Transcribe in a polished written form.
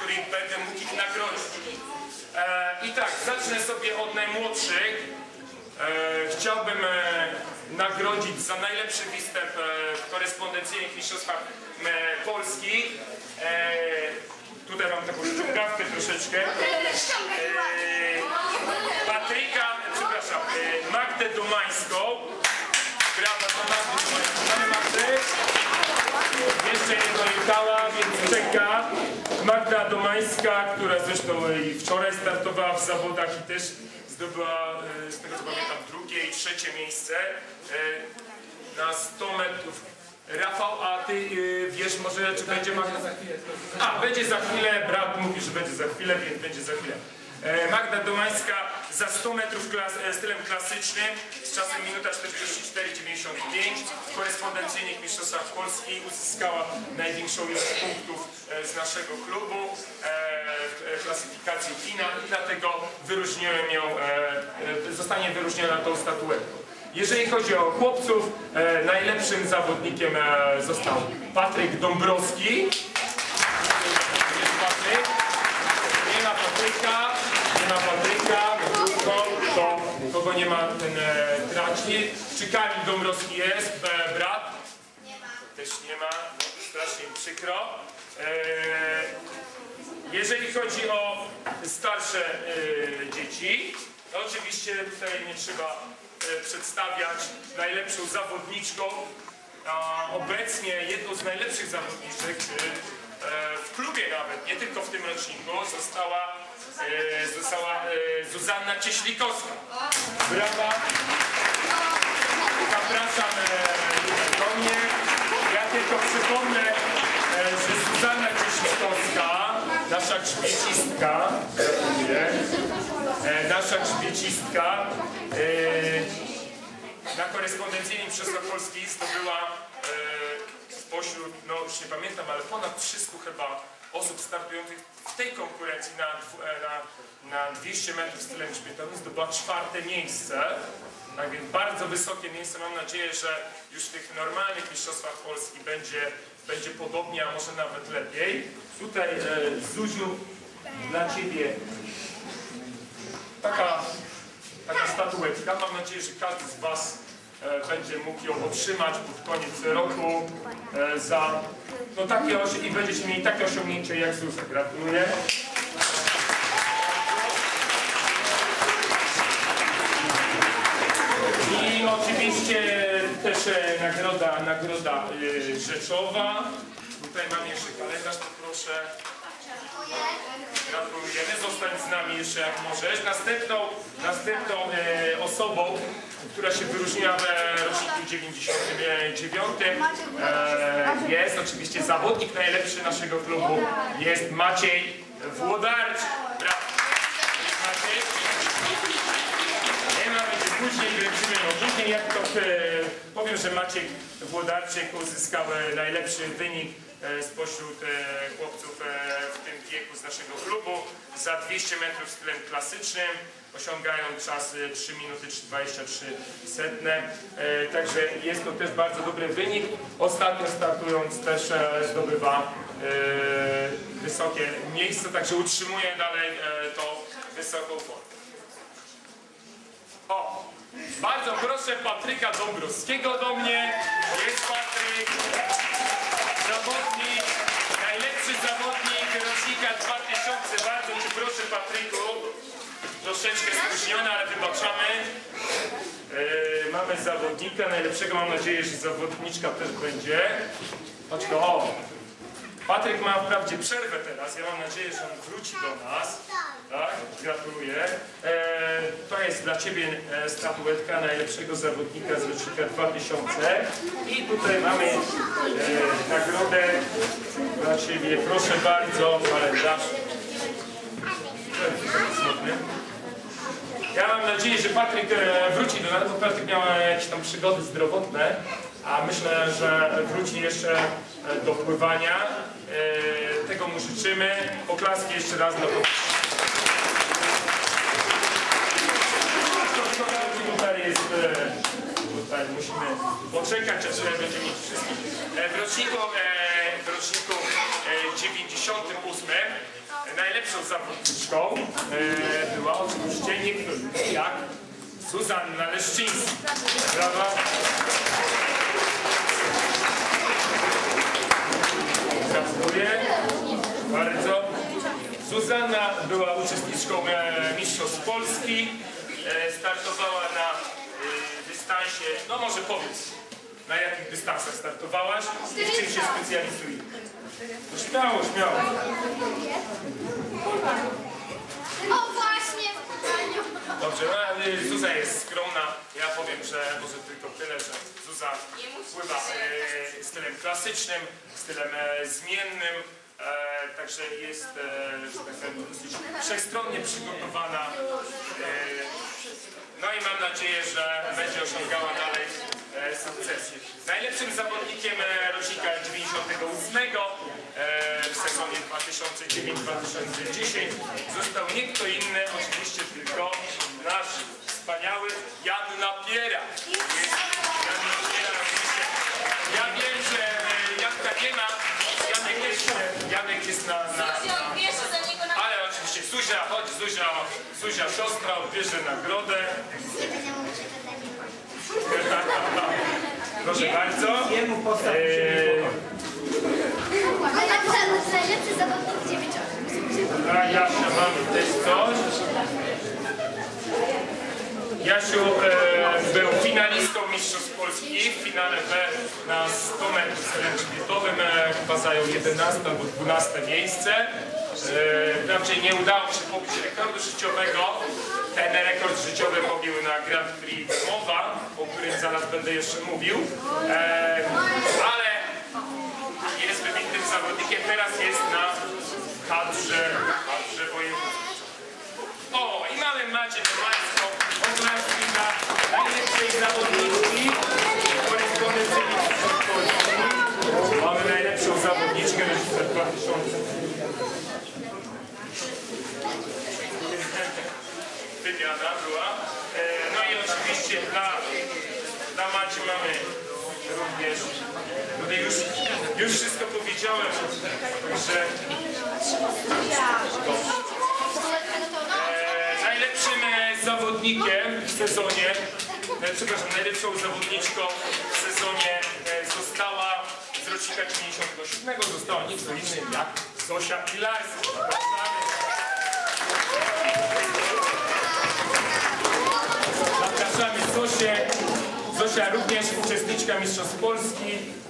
których będę mógł ich nagrodzić. I tak, zacznę sobie od najmłodszych. Chciałbym nagrodzić za najlepszy występ w korespondencyjnych mistrzostwach Polski. Tutaj mam taką ściągawkę troszeczkę. Magdę Domańską. Brawa za Magdę Domańską. Mamy Magdę. Jeszcze jedno Jukała, więc czeka. Magda Domańska, która zresztą i wczoraj startowała w zawodach i też zdobyła, z tego co pamiętam, drugie i trzecie miejsce na 100 metrów. Rafał, a ty wiesz może, czy będzie Magda za chwilę? A, będzie za chwilę, brat mówi, że będzie za chwilę, więc będzie za chwilę. Magda Domańska za 100 metrów stylem klasycznym z czasem minuta 44,95 w korespondencyjnych mistrzostwach Polski uzyskała największą ilość punktów z naszego klubu w klasyfikacji FINA i dlatego wyróżniłem ją, zostanie wyróżniona tą statuetką. Jeżeli chodzi o chłopców, najlepszym zawodnikiem został Patryk Dąbrowski. Jest Patryk. Nie ma Patryka, to kogo nie ma, ten traci. Czy Kamil Dąbrowski jest, brat? Nie ma. Też nie ma, strasznie mi przykro. Jeżeli chodzi o starsze dzieci, to oczywiście tutaj nie trzeba przedstawiać najlepszą zawodniczką. Obecnie jedną z najlepszych zawodniczek w klubie nawet, nie tylko w tym roczniku, została Zuzanna Cieślikowska. Brawa! Zapraszam do mnie. Ja tylko przypomnę, że Zuzanna Cieślikowska, nasza grzbiecistka, na korespondencyjnym mistrzostwach Polski zdobyła spośród, no już nie pamiętam, ale ponad 300 chyba osób startujących w tej konkurencji na 200 metrów stylem grzbietowym zdobyła 4. miejsce. Tak więc bardzo wysokie miejsce. Mam nadzieję, że już w tych normalnych mistrzostwach Polski będzie podobnie, a może nawet lepiej. Tutaj Zuziu, dla Ciebie taka statuetka. Mam nadzieję, że każdy z Was będzie mógł ją otrzymać pod koniec roku za no takie i będziecie mieli takie osiągnięcie jak Zuzia. Gratuluję. I oczywiście też nagroda rzeczowa. Tutaj mam jeszcze kalendarz, poproszę. Gratulujemy, zostań z nami jeszcze jak możesz. Następną osobą, która się wyróżniła w roczniku 99, jest oczywiście zawodnik najlepszy naszego klubu, jest Maciej Włodarczyk. Maciej. Nie ma, będzie później, kręcimy później. Ja tylko powiem, że Maciek Włodarczyk uzyskał najlepszy wynik spośród chłopców w tym wieku z naszego klubu za 200 metrów stylem klasycznym, osiągając czas 3 minuty 23 setne. Także jest to też bardzo dobry wynik. Ostatnio startując też zdobywa wysokie miejsce, także utrzymuje dalej tą wysoką formę. O, bardzo proszę Patryka Dąbrowskiego do mnie. Jest Patryk. Zawodnik, najlepszy zawodnik rocznika 2000. Bardzo Cię proszę, Patryku. Troszeczkę spóźniony, ale wybaczamy. Mamy zawodnika najlepszego. Mam nadzieję, że zawodniczka też będzie. Chodź go. O. Patryk ma wprawdzie przerwę teraz. Ja mam nadzieję, że on wróci do nas. Tak? Gratuluję. To jest dla Ciebie statuetka najlepszego zawodnika z rocznika 2000. I tutaj mamy nagrodę dla Ciebie. Proszę bardzo, kalendarz. Ja mam nadzieję, że Patryk wróci do nas, bo Patryk miał jakieś tam przygody zdrowotne, a myślę, że wróci jeszcze do pływania. Tego mu życzymy. Oklaski jeszcze raz dla Patryka. Tutaj musimy poczekać, aż będziemy mieć wszystkich. W roczniku 98 najlepszą zawodniczką była oczywiście nie kto inny jak Zuzanna Leszczyńska. Brawa. Gratuluję bardzo. Zuzanna była uczestniczką Mistrzostw Polski. Startowała na dystansie, no może powiedz, na jakich dystansach startowałaś i w czym się specjalizujesz? No śmiało, śmiało. O właśnie! Dobrze, no, Zuza jest skromna. Ja powiem, że może tylko tyle, że Zuza pływa stylem klasycznym, stylem zmiennym. Także jest, że tak powiem, dosyć wszechstronnie przygotowana. No i mam nadzieję, że będzie osiągała dalej sukcesy. Najlepszym zawodnikiem rocznika 98 w sezonie 2009-2010 został nie kto inny, oczywiście tylko nasz wspaniały Jan Napiera. Ja wiem, że Janka nie ma. Janek jest na... Ale oczywiście Zuzia, chodź Zuzia siostra odbierze nagrodę. Proszę bardzo. Najlepszy zawodnik 9-8. A Jasia, mamy też coś. Jasiu był finalistą Mistrzostw Polski w finale B na 100 metrów stylem grzbietowym, chyba zajął 11 albo 12 miejsce. Raczej nie udało się pobić rekordu życiowego. Ten rekord życiowy pobił na Grand Prix Mowa, o którym zaraz będę jeszcze mówił. Ale jest wybitnym zawodnikiem, teraz jest na kadrze wojewódzkiej. O, i mamy Macię Domańską, oklaski dla najlepszej zawodniczki korespondencyjnej Mistrzostw Polski. Mamy najlepszą zawodniczkę na 2000. Wymiana była. No i oczywiście dla Maci mamy również, tutaj już wszystko powiedziałem, że najlepszym zawodnikiem w sezonie, przepraszam, najlepszą zawodniczką w sezonie została z rocznika 97, została nic innym jak Zosia Pilarska. Zapraszamy Zosię. Zosia również uczestniczka Mistrzostw Polski.